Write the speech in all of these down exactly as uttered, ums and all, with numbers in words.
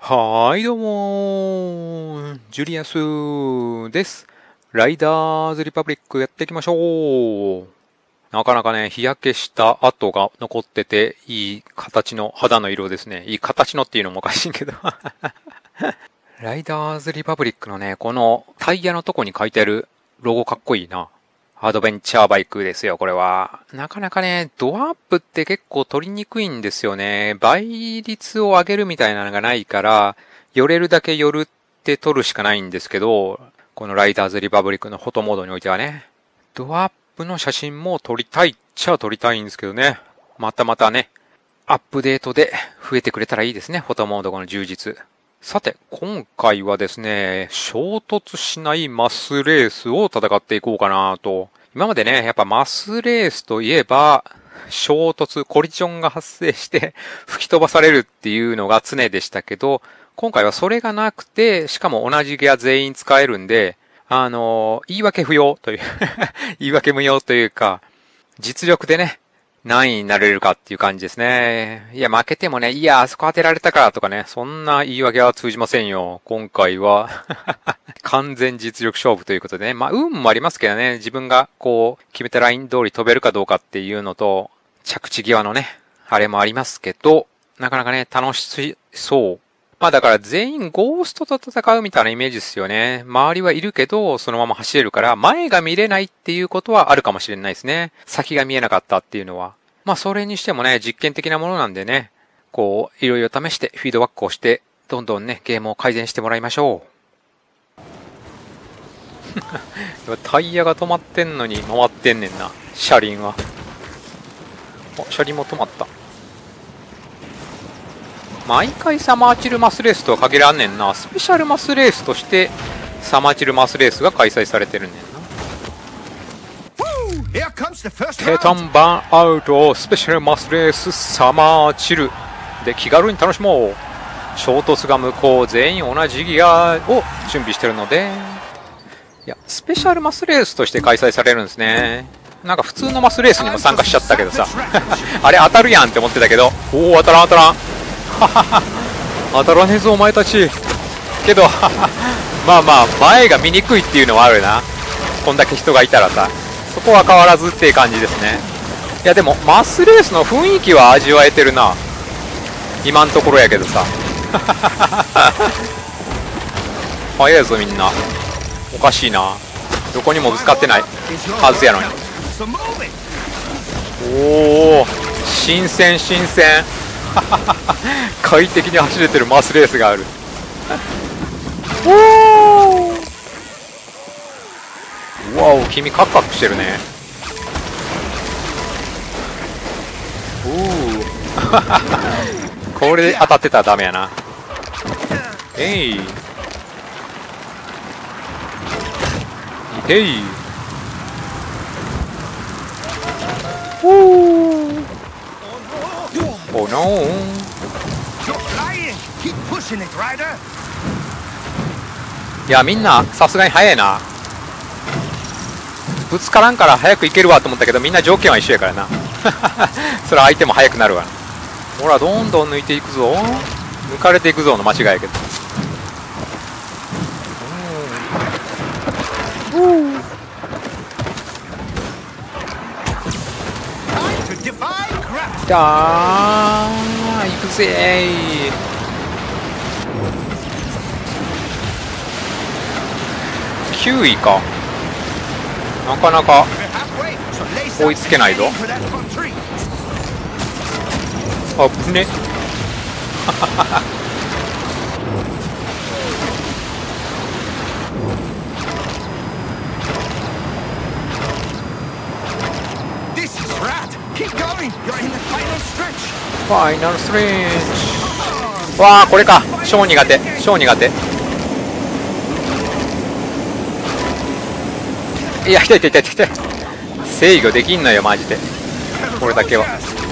はーい、どうもー、ジュリアスです。ライダーズリパブリックやっていきましょう。なかなかね、日焼けした跡が残ってて、いい形の肌の色ですね。いい形のっていうのもおかしいけど。ライダーズリパブリックのね、このタイヤのとこに書いてあるロゴかっこいいな。アドベンチャーバイクですよ、これは。なかなかね、ドアップって結構取りにくいんですよね。倍率を上げるみたいなのがないから、寄れるだけ寄るって取るしかないんですけど、このライダーズリパブリックのフォトモードにおいてはね、ドアップの写真も撮りたいっちゃ撮りたいんですけどね。またまたね、アップデートで増えてくれたらいいですね、フォトモードの充実。さて、今回はですね、衝突しないマスレースを戦っていこうかなと。今までね、やっぱマスレースといえば、衝突、コリジョンが発生して吹き飛ばされるっていうのが常でしたけど、今回はそれがなくて、しかも同じギア全員使えるんで、あの、言い訳不要という言い訳無用というか、実力でね、何位になれるかっていう感じですね。いや、負けてもね、いや、あそこ当てられたからとかね、そんな言い訳は通じませんよ。今回は、完全実力勝負ということでね。まあ、運もありますけどね、自分がこう、決めたライン通り飛べるかどうかっていうのと、着地際のね、あれもありますけど、なかなかね、楽しそう。まあだから全員ゴーストと戦うみたいなイメージですよね。周りはいるけど、そのまま走れるから、前が見れないっていうことはあるかもしれないですね。先が見えなかったっていうのは。まあそれにしてもね、実験的なものなんでね、こう、いろいろ試してフィードバックをして、どんどんね、ゲームを改善してもらいましょう。タイヤが止まってんのに回ってんねんな、車輪は。あ、車輪も止まった。毎回サマーチルマスレースとは限らんねんな。スペシャルマスレースとしてサマーチルマスレースが開催されてるんねんな。テタンバーンアウトスペシャルマスレースサマーチルで気軽に楽しもう。衝突が無効、全員同じギアを準備してるので、いやスペシャルマスレースとして開催されるんですね。なんか普通のマスレースにも参加しちゃったけどさあれ当たるやんって思ってたけど、おお当たらん当たらん当たらねえぞお前たち。けどまあまあ前が見にくいっていうのはあるな。こんだけ人がいたらさ、そこは変わらずっていう感じですね。いやでもマスレースの雰囲気は味わえてるな、今んところやけどさ早いぞみんな。おかしいな、どこにもぶつかってないはずやのに。おお新鮮新鮮快適に走れてるマスレースがあるおー、わお君カクカクしてるね。おおこれで当たってたらダメやな。えいいていおーOh no! いやみんなさすがに速いな。ぶつからんから早く行けるわと思ったけど、みんな条件は一緒やからなそれは相手も速くなるわな。ほらどんどん抜いていくぞ、抜かれていくぞの間違いやけど。だー行くぜー。きゅういか、なかなか追いつけないぞ。あぶねファイナルストレッチ。わあこれか、超苦手超苦手。いや痛い痛い痛い痛い、制御できんのよマジで、これだけは。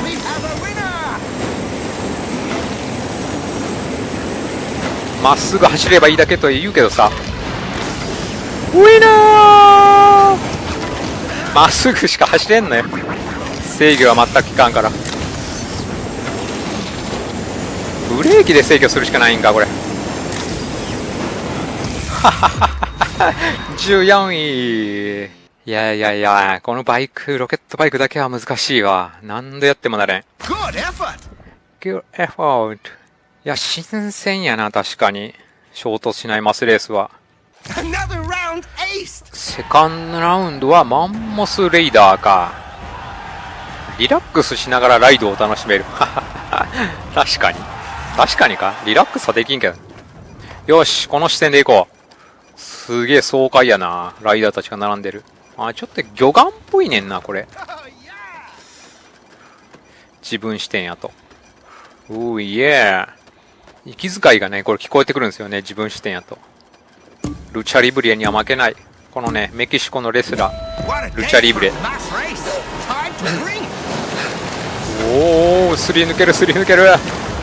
まっすぐ走ればいいだけと言うけどさ、ウィナーまっすぐしか走れんのよ、制御は全く効かんから。ブレーキで制御するしかないんかこれ。 じゅうよんい。いやいやいや、このバイク、ロケットバイクだけは難しいわ。何度やってもなれん。 Good effort. Good effort. いや、新鮮やな、確かに。衝突しないマスレースは。 Another round aced. セカンドラウンドはマンモスレイダーか。リラックスしながらライドを楽しめる。確かに。確かにか。リラックスはできんけど。よし、この視点で行こう。すげえ爽快やな。ライダーたちが並んでる。あ、ちょっと魚眼っぽいねんな、これ。自分視点やと。おーいえ。息遣いがね、これ聞こえてくるんですよね、自分視点やと。ルチャリブレには負けない。このね、メキシコのレスラー、ルチャリブレ。おー、すり抜ける、すり抜ける。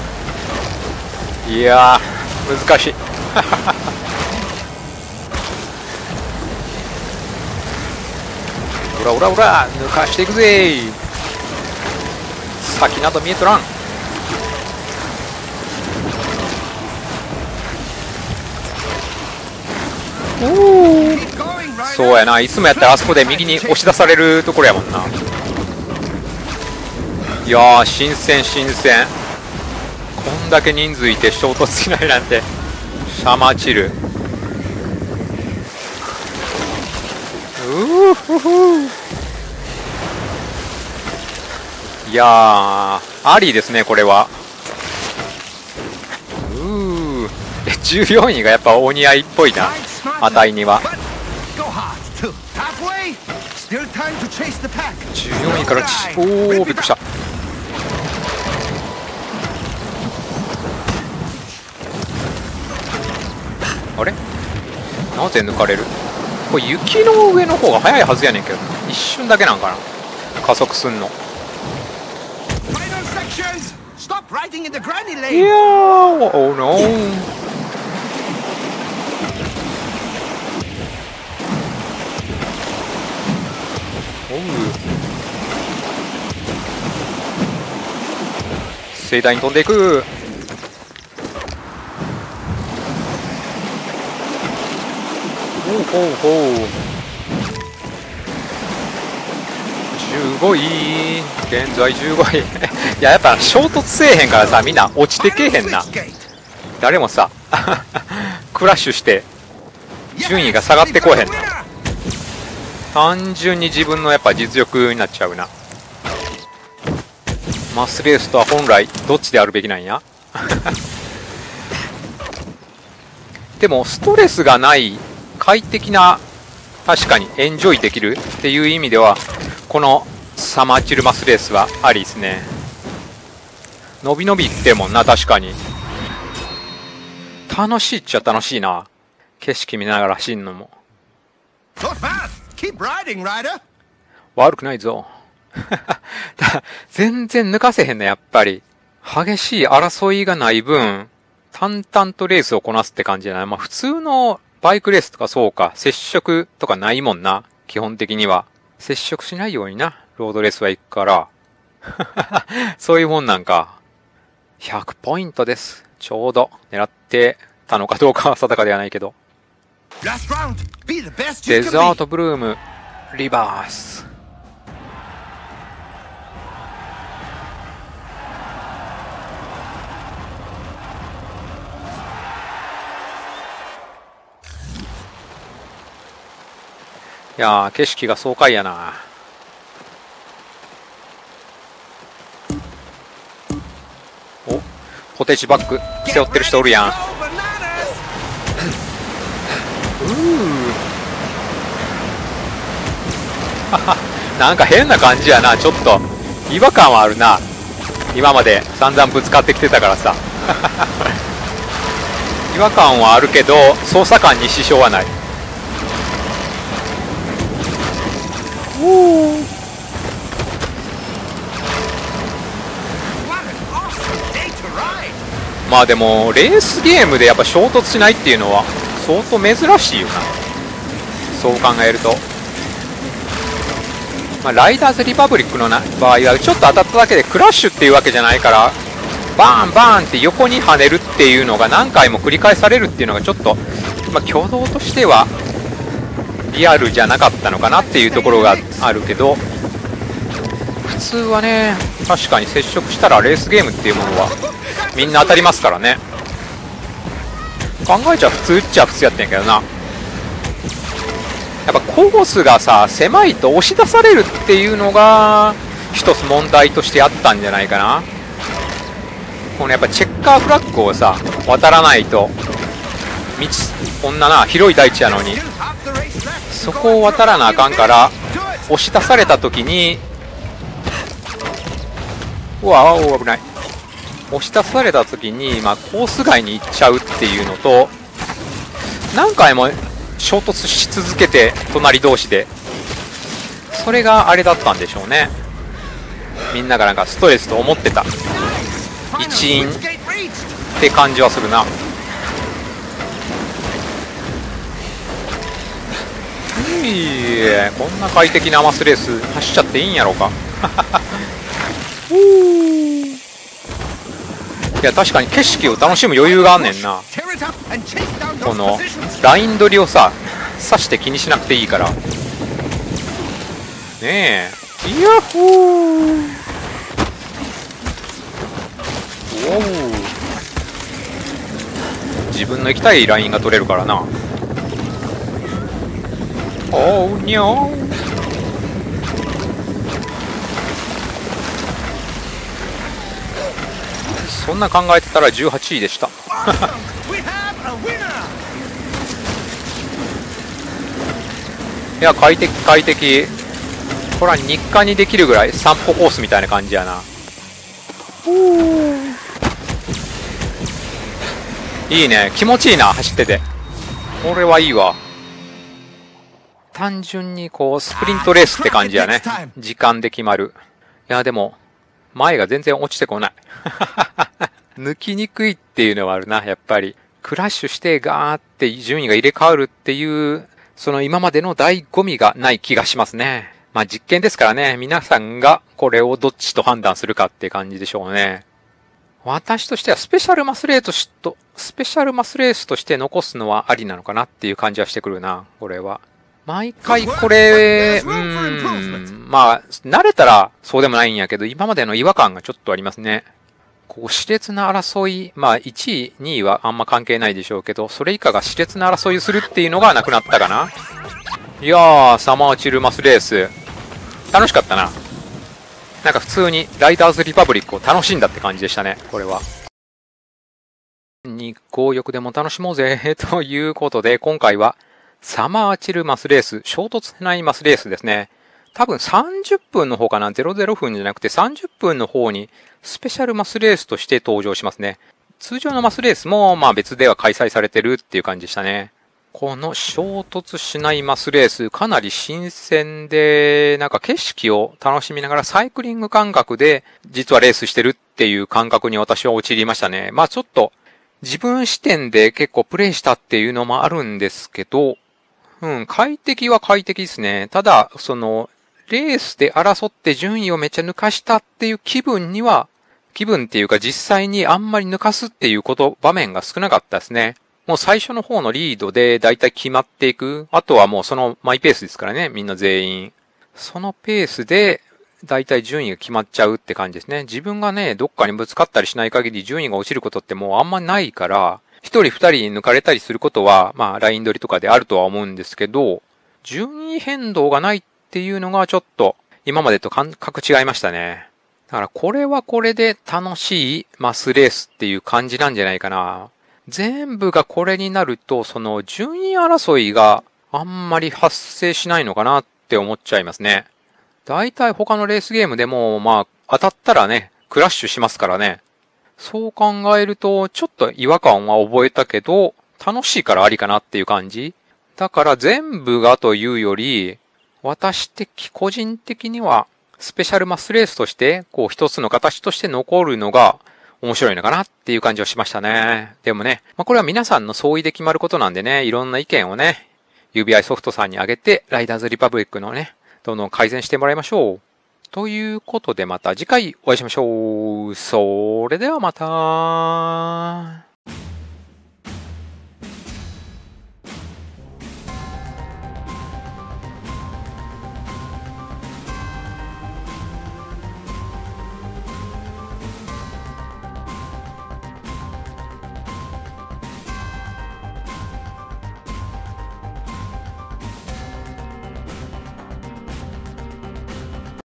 いやー、難しい。オラオラオラ、抜かしていくぜ。先など見えとらん。おー、そうやな、いつもやったらあそこで右に押し出されるところやもんな。いやー、新鮮新鮮。こんだけ人数いて衝突しないなんて。シャマチル。うーふふ。いやー、ありですね、これは。うー。じゅうよんいがやっぱお似合いっぽいな。値には。じゅうよんいからち、おー、びっくりした。あれなぜ抜かれる？これ雪の上の方が速いはずやねんけど、一瞬だけなんかな、加速すんの。いやー、おーノー。おう、盛大に飛んでいく。ほうほうほう。じゅうごい、現在じゅうごい。いや、やっぱ衝突せえへんからさ、みんな落ちてけえへんな。誰もさクラッシュして順位が下がってこえへんな。単純に自分のやっぱ実力になっちゃうな。マスレースとは本来どっちであるべきなんや。でもストレスがない快適な、確かにエンジョイできるっていう意味ではこのサマーチルマスレースはありですね。伸び伸びいってるもんな。確かに楽しいっちゃ楽しいな。景色見ながら走んのも悪くないぞ。全然抜かせへんね、やっぱり。激しい争いがない分淡々とレースをこなすって感じじゃない。まあ普通のバイクレースとかそうか、接触とかないもんな。基本的には接触しないようにな、ロードレースは行くから。そういうもんなんか。ひゃくポイントです。ちょうど狙ってたのかどうかは定かではないけど。デザートブルームリバース。いやー、景色が爽快やな。お、ポテチバッグ背負ってる人おるやん。うーなんか変な感じやな。ちょっと違和感はあるな。今まで散々ぶつかってきてたからさ。違和感はあるけど操作感に支障はない。まあでもレースゲームでやっぱ衝突しないっていうのは相当珍しいよな、そう考えると。まあ、ライダーズリパブリックのな場合はちょっと当たっただけでクラッシュっていうわけじゃないから、バーンバーンって横に跳ねるっていうのが何回も繰り返されるっていうのがちょっとまあ、挙動としてはリアルじゃなかったのかなっていうところがあるけど、普通はね、確かに接触したらレースゲームっていうものはみんな当たりますからね。考えちゃ普通っちゃ普通やってんけどな。やっぱコースがさ、狭いと押し出されるっていうのが一つ問題としてあったんじゃないかな。このやっぱチェッカーフラッグをさ、渡らないと道、こんなな広い大地やのにそこを渡らなあかんから、押し出された時に、うわあ危ない、押し出された時に、まあ、コース外に行っちゃうっていうのと、何回も衝突し続けて隣同士で、それがあれだったんでしょうね。みんながなんかストレスと思ってた一因って感じはするな。いい、こんな快適なマスレース走っちゃっていいんやろうか。いや確かに景色を楽しむ余裕があんねんな。このライン取りをさ刺して気にしなくていいからねえ。イヤッホー、おお、自分の行きたいラインが取れるからな。おーにょー、そんな考えてたらじゅうはちいでした。いや快適快適、これは日課にできるぐらい散歩コースみたいな感じやな。いいね、気持ちいいな走ってて、これはいいわ。単純にこうスプリントレースって感じやね。時間で決まる。いやでも前が全然落ちてこない。抜きにくいっていうのはあるな、やっぱり。クラッシュしてガーって順位が入れ替わるっていう、その今までの醍醐味がない気がしますね。まあ実験ですからね、皆さんがこれをどっちと判断するかって感じでしょうね。私としてはスペシャルマスレートと、スペシャルマスレースとして残すのはありなのかなっていう感じはしてくるな、これは。毎回これ、うーん、まあ、慣れたらそうでもないんやけど、今までの違和感がちょっとありますね。こう、熾烈な争い、まあ、いちい、にいはあんま関係ないでしょうけど、それ以下が熾烈な争いをするっていうのがなくなったかな。いやー、サマーチルマスレース。楽しかったな。なんか普通にライダーズリパブリックを楽しんだって感じでしたね、これは。日光浴でも楽しもうぜ、ということで、今回は、サマーチルマスレース、衝突しないマスレースですね。多分さんじゅっぷんの方かな、ゼロゼロふんじゃなくてさんじゅっぷんの方にスペシャルマスレースとして登場しますね。通常のマスレースもまあ別では開催されてるっていう感じでしたね。この衝突しないマスレース、かなり新鮮で、なんか景色を楽しみながらサイクリング感覚で実はレースしてるっていう感覚に私は陥りましたね。まあちょっと自分視点で結構プレイしたっていうのもあるんですけど、うん、快適は快適ですね。ただ、その、レースで争って順位をめっちゃ抜かしたっていう気分には、気分っていうか実際にあんまり抜かすっていうこと、場面が少なかったですね。もう最初の方のリードでだいたい決まっていく。あとはもうそのマイペースですからね、みんな全員。そのペースでだいたい順位が決まっちゃうって感じですね。自分がね、どっかにぶつかったりしない限り順位が落ちることってもうあんまないから、一人二人に抜かれたりすることは、まあライン取りとかであるとは思うんですけど、順位変動がないっていうのがちょっと今までと感覚違いましたね。だからこれはこれで楽しいマスレースっていう感じなんじゃないかな。全部がこれになると、その順位争いがあんまり発生しないのかなって思っちゃいますね。だいたい他のレースゲームでも、まあ当たったらね、クラッシュしますからね。そう考えると、ちょっと違和感は覚えたけど、楽しいからありかなっていう感じ。だから全部がというより、私的、個人的には、スペシャルマスレースとして、こう一つの形として残るのが面白いのかなっていう感じをしましたね。でもね、まあ、これは皆さんの相違で決まることなんでね、いろんな意見をね、ユービーアイ ソフトさんにあげて、ライダーズリパブリックのね、どんどん改善してもらいましょう。ということでまた次回お会いしましょう。それではまた。